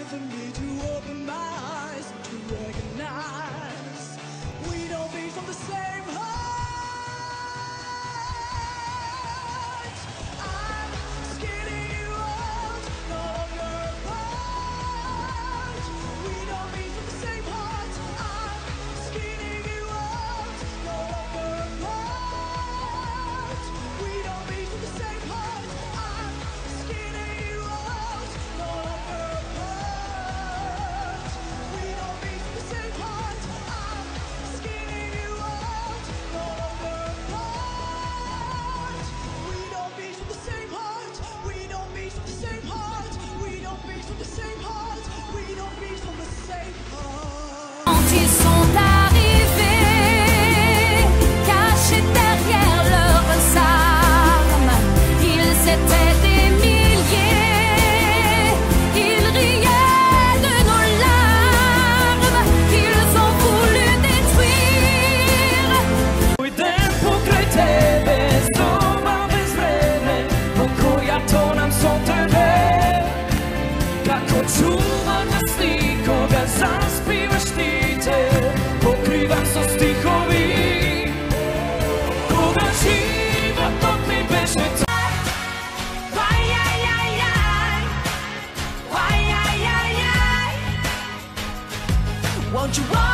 for me to open my eyes to recognize we don't be from the same heart. I'm skinning you out, no longer apart. We don't be from the same heart. I'm skinning you out, no longer apart. We don't be from the same heart. I'm skinning you out, no longer apart. We don't be from the same heart. I'm skinning you out, no longer apart. We don't be from the same heart. We don't be from the same heart. We don't be from the same heart. We don't be from the same heart. Quand ils sont arrivés, cachés derrière leurs armes, ils étaient des milliers, ils riaient de nos larmes, ils ont voulu détruire. Tempo credete, soma bezvreme, pokojato nam sotere. Kako čuvam na sliko, ga zaspivaš ti te, pokrivam so stihovi. Koga život mi beže Won't you walk